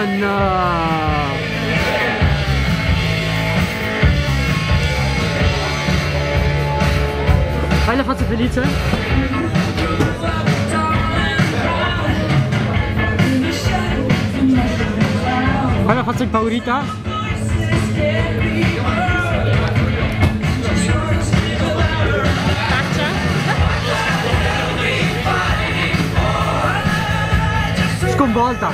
no! Fai la faccia felice? Fai la faccia impaurita? Sconvolta!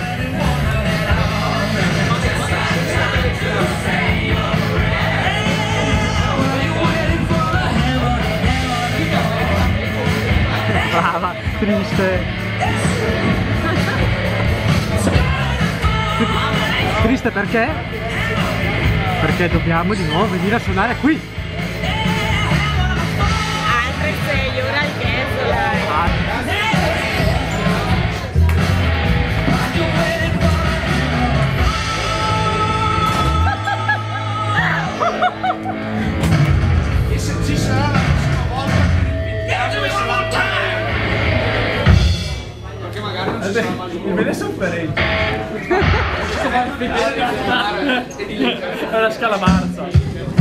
Brava, triste! Triste perché? Perché dobbiamo di nuovo venire a suonare qui! Altre 6 ore al mezzo, dai! Ci sarà la prossima volta perché magari non ci sarà mai Me ne sofferenza. È una scalamarza.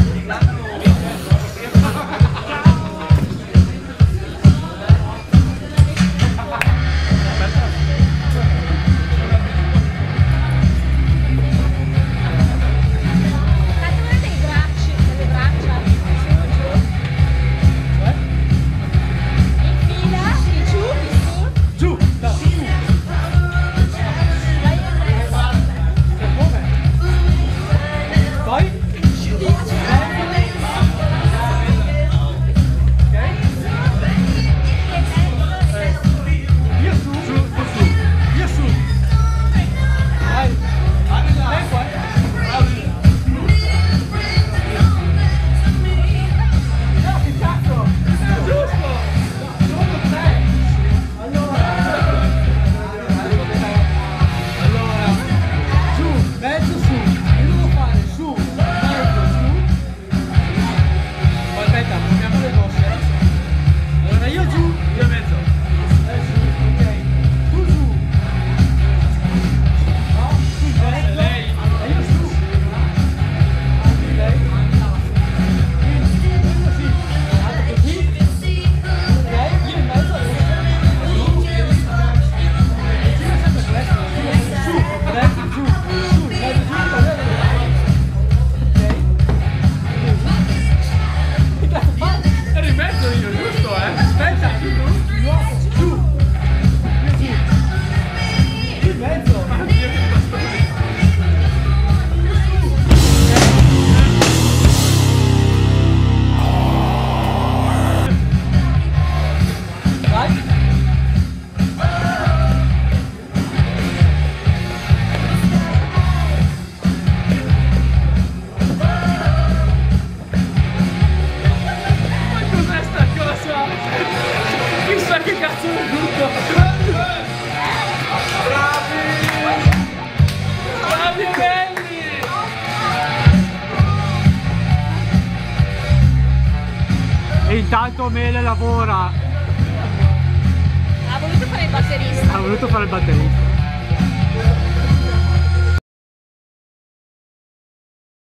E intanto Mele lavora. Ha voluto fare il batterista. Ha voluto fare il batterista.